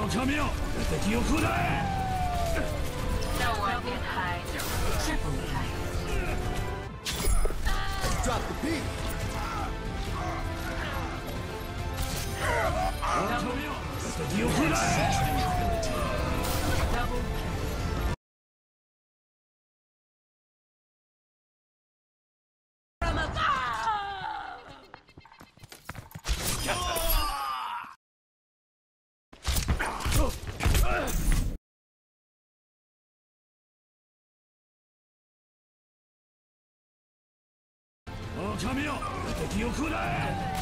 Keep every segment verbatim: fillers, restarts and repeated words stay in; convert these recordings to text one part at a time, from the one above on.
狼よ、敵を食らえ。 No one can hide. Triple kill. Drop the beat. 狼よ、敵を食らえ。 Double from above. 狼よ、敵を食らえ。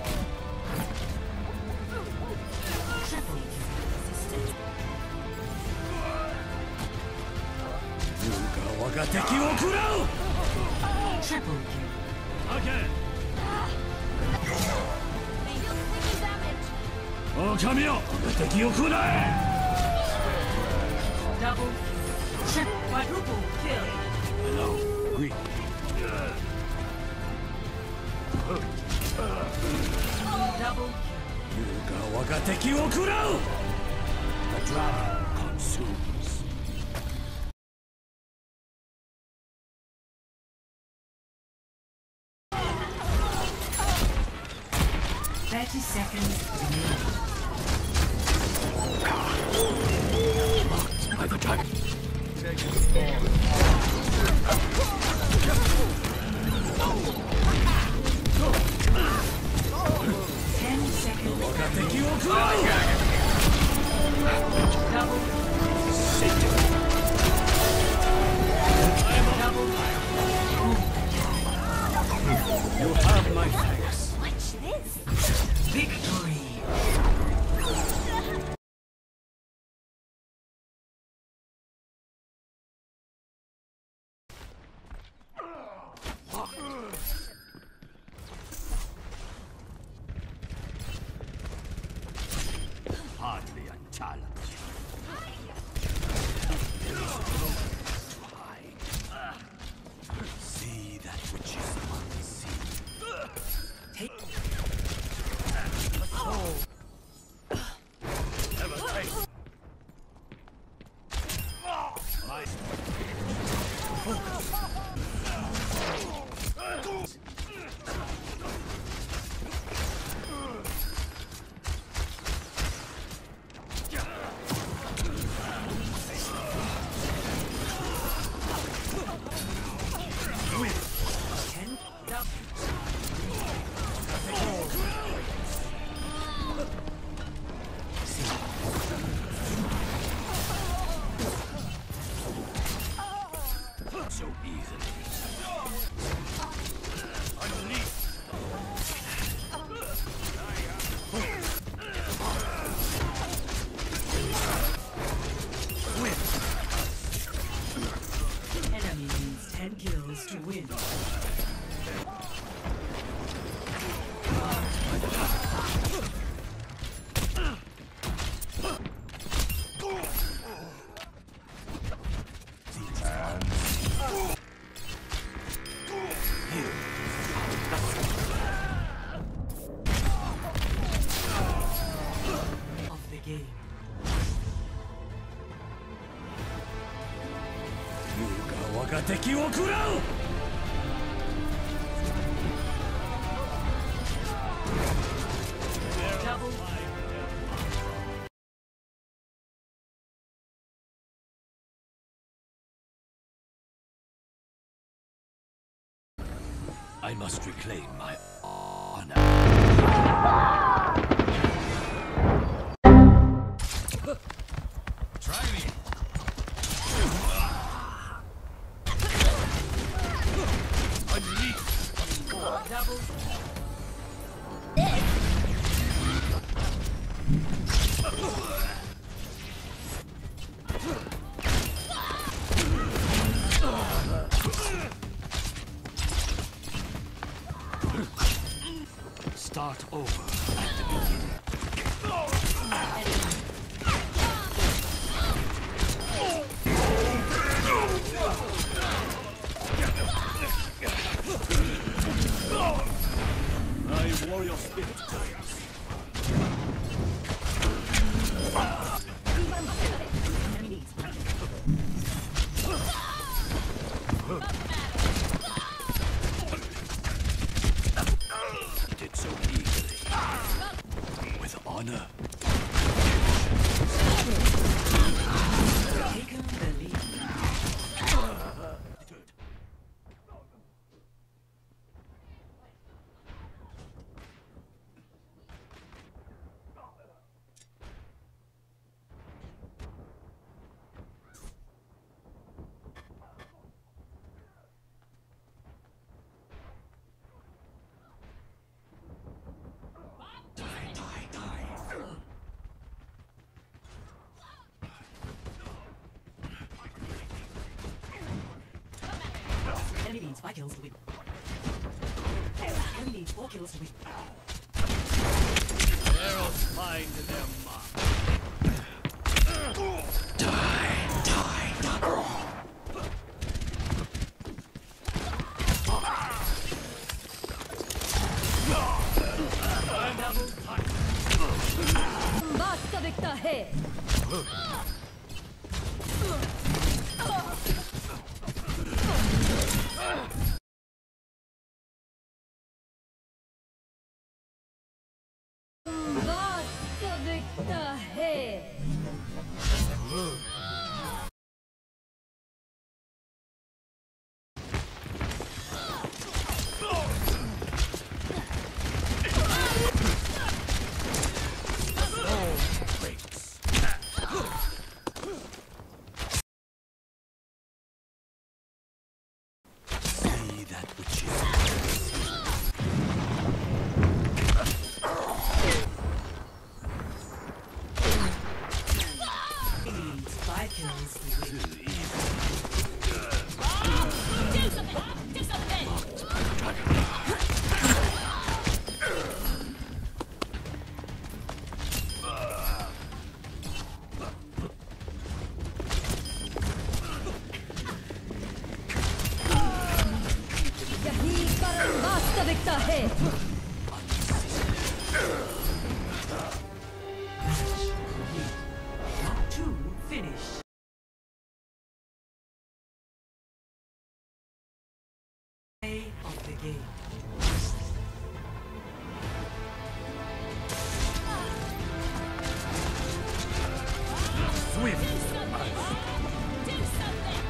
我が敵を食らう。 Triple kill. Okay. 狼よ、敵を食らえ。 Double. Triple. Quadruple kill. Hello, Greek. Double. 我が敵を食らう。 The dragon consumes. Thirty seconds remaining. By the dragon. Ten seconds. 我が敵を食らう。 Double. Double. You have my thanks. Watch this. Victory. Hardly a challenge. See that which is unseen. Take. Never take. My Ten. Double. so easily. Unleash. Enemy needs ten kills to win. Of the game. 優が我が敵を食らう。 Double. I must reclaim my honor. Try me. Unleash. Double. Start over at the beginning. My warrior spirit. honor. Taken the lead. Enemy needs five kills to win. Enemy needs four kills to win. Arrows find their mark. Die, die, die. Basta vectaje! Basta vectaje! See that which is. Enemy needs five kills to win. Do something! Do something! Yahí para basta vectaje! Round two, finish. Play of the game. Swift. Do something! Do something!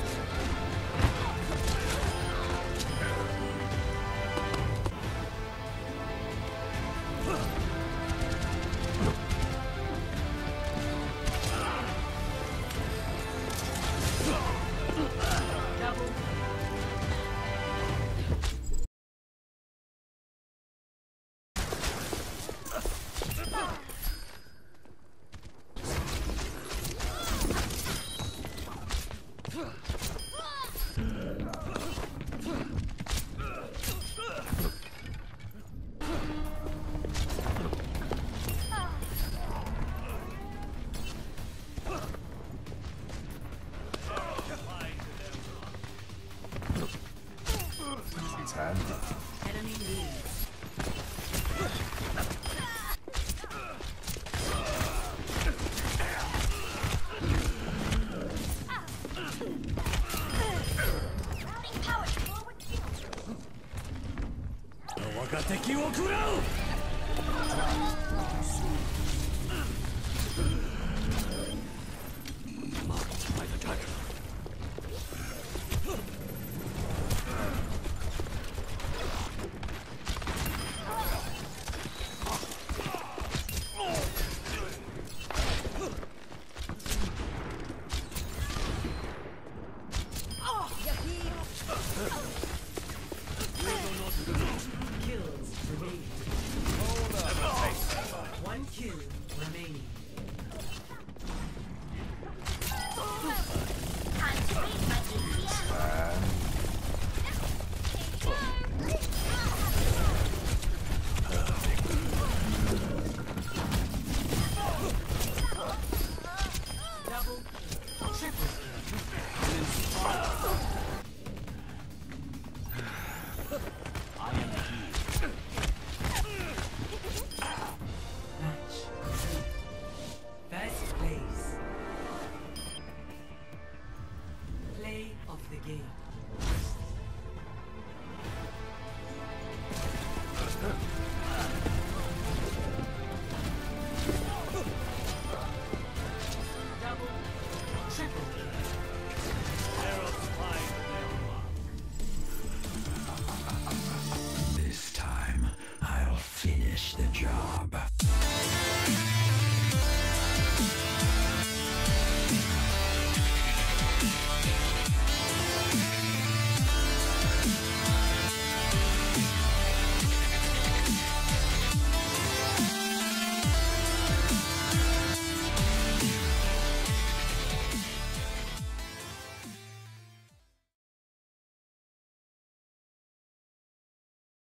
Double. Enemy leads. Routing power forward field! 我が敵を食らう。